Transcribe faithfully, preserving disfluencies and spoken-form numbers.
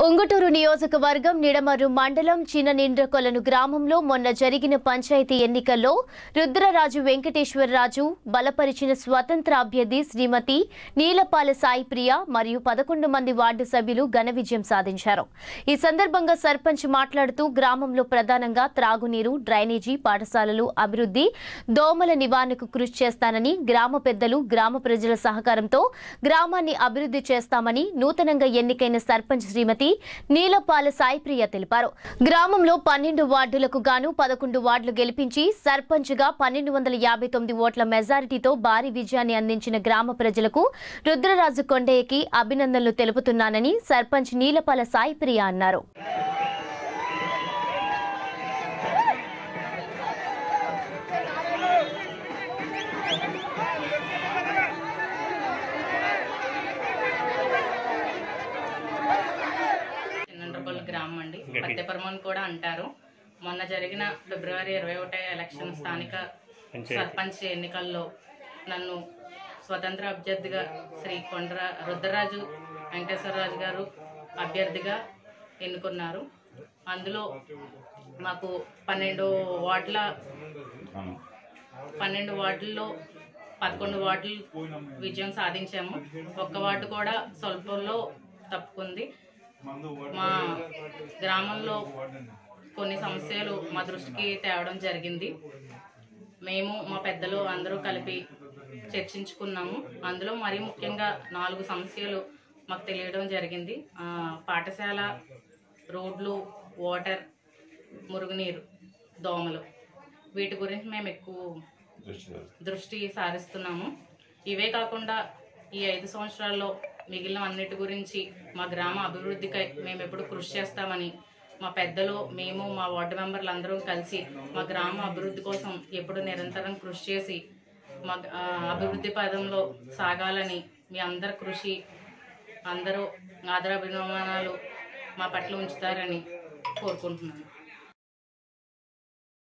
ఉంగుటూరు నియోజకవర్గం నిడమర్రు మండలం చిన్ననిండ్రకొలను గ్రామంలో మొన్న జరిగిన పంచాయతీ ఎన్నికల్లో రుద్రరాజు వెంకటేశ్వరరాజు బలపరిచిన స్వతంత్ర అభ్యర్థి శ్రీమతి నీలపాల సాయిప్రియ మరియు పదకొండు మంది వార్డు సభ్యులు ఘన విజయం సాధించారు। ఈ సందర్భంగా సర్పంచ్ మాట్లాడుతూ గ్రామంలో ప్రధానంగా త్రాగునీరు, డ్రైనేజీ, పాఠశాలలు అభివృద్ధి, దోమల నివారణకు కృషి చేస్తానని, గ్రామ పెద్దలు, గ్రామ ప్రజల సహకారంతో గ్రామాన్ని అభివృద్ధి చేస్తామని నూతనంగా ఎన్నికైన సర్పంచ్ శ్రీమతి నీలపాల సాయిప్రియ తెలిపారు। గ్రామంలో పన్నెండు వార్డులకు గాను పదకొండు వార్డులు గెలిపించి సర్పంచ్ గా పన్నెండు వందల యాభై తొమ్మిది ఓట్ల మెజారిటీతో భారీ విజయాన్ని అందించిన గ్రామ ప్రజలకు రుద్రరాజు కొండయ్యకి అభినందనలు తెలుపుతున్నానని సర్పంచ్ నీలపాల సాయిప్రియ అన్నారు। గ్రామం అండి, పత్తెపరమని కూడా అంటారు। మొన్న జరిగిన ఫిబ్రవరి ఇరవై ఒకటి ఎలక్షన్ స్థానిక సర్పంచ్ ఎన్నికల్లో నన్ను స్వతంత్ర అభ్యర్థిగా శ్రీ కొండ్ర రుద్రరాజు వెంకటేశ్వరరాజు గారు అభ్యర్థిగా ఎన్నుకున్నారు। అందులో మాకు పన్నెండు వార్డుల పన్నెండు వార్డుల్లో పదకొండు వార్డులు విజయం సాధించాము। ఒక్క వార్డు కూడా స్వల్పంలో తప్పుకుంది। మా గ్రామంలో కొన్ని సమస్యలు మా దృష్టికి తేవడం జరిగింది। మేము మా పెద్దలు అందరూ కలిపి చర్చించుకున్నాము। అందులో మరీ ముఖ్యంగా నాలుగు సమస్యలు మాకు తెలియడం జరిగింది। పాఠశాల, రోడ్లు, వాటర్, మురుగునీరు, దోమలు, వీటి గురించి మేము ఎక్కువ దృష్టి సారిస్తున్నాము। ఇవే కాకుండా ఈ ఐదు సంవత్సరాల్లో మిగిలిన అన్నిటి గురించి మా గ్రామ అభివృద్ధికై మేము ఎప్పుడు కృషి చేస్తామని మా పెద్దలు, మేము, మా వార్డు మెంబర్లు అందరూ కలిసి మా గ్రామ అభివృద్ధి కోసం ఎప్పుడు నిరంతరం కృషి చేసి మా అభివృద్ధి పదంలో సాగాలని మీ అందరి కృషి, అందరూ ఆదరాభిమానాలు మా పట్ల ఉంచుతారని కోరుకుంటున్నాను।